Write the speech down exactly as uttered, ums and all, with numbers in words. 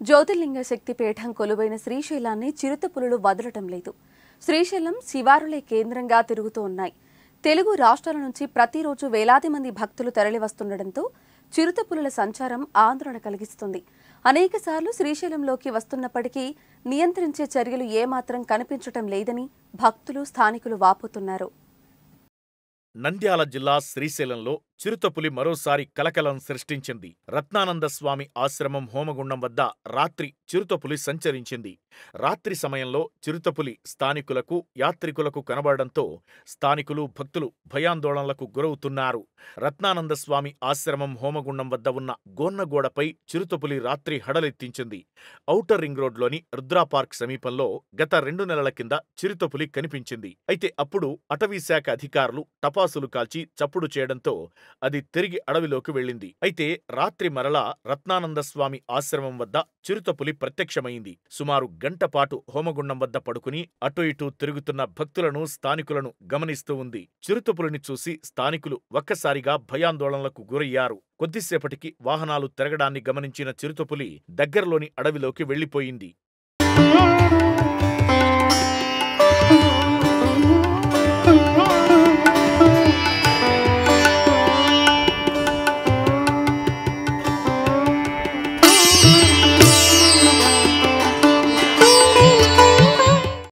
జ్యోతిర్లింగ శక్తిపీఠం కొలువైన శ్రీశైలాన్ని చిరుతపులులు వదలటం లేదు. శ్రీశైలం శివారులే కేంద్రంగా తిరుగుతూ ఉన్నాయి. తెలుగు రాష్ట్రాల నుంచి ప్రతిరోజు వేలాది మంది భక్తులు తరలివస్తుండటంతో చిరుతపులుల సంచారం ఆందోళన కలిగిస్తుంది. అనేకసార్లు శ్రీశైలంలోకి వస్తున్నప్పటికీ నియంత్రించే చర్యలు ఏమాత్రం కనిపించటం లేదని భక్తులు, స్థానికులు వాపోతున్నారు. నంద్యాల జిల్లా శ్రీశైలంలో చిరుతపులి మరోసారి కలకలం సృష్టించింది. రత్నానందస్వామి ఆశ్రమం హోమగుండం వద్ద రాత్రి చిరుతపులి సంచరించింది. రాత్రి సమయంలో చిరుతపులి స్థానికులకు, యాత్రికులకు కనబడడంతో స్థానికులు, భక్తులు భయాందోళనలకు గురవుతున్నారు. రత్నానందస్వామి ఆశ్రమం హోమగుండం వద్ద ఉన్న గోన్నగోడపై చిరుతపులి రాత్రి హడలెత్తించింది. ఔటర్ రింగ్ రోడ్లోని రుద్రా పార్క్ సమీపంలో గత రెండు నెలల కింద చిరుతపులి కనిపించింది. అయితే అప్పుడు అటవీశాఖ అధికారులు టపాసులు కాల్చి చప్పుడు చేయడంతో అది తిరిగి అడవిలోకి వెళ్ళింది. అయితే రాత్రి మరలా రత్నానందస్వామి ఆశ్రమం వద్ద చిరుతపులి ప్రత్యక్షమైంది. సుమారు గంట పాటు హోమగుండం వద్ద పడుకుని అటు ఇటూ తిరుగుతున్న భక్తులను, స్థానికులను గమనిస్తూ ఉంది. చిరుతపులిని చూసి స్థానికులు ఒక్కసారిగా భయాందోళనలకు గురయ్యారు. కొద్దిసేపటికి వాహనాలు తిరగడాన్ని గమనించిన చిరుతపులి దగ్గరలోని అడవిలోకి వెళ్లిపోయింది.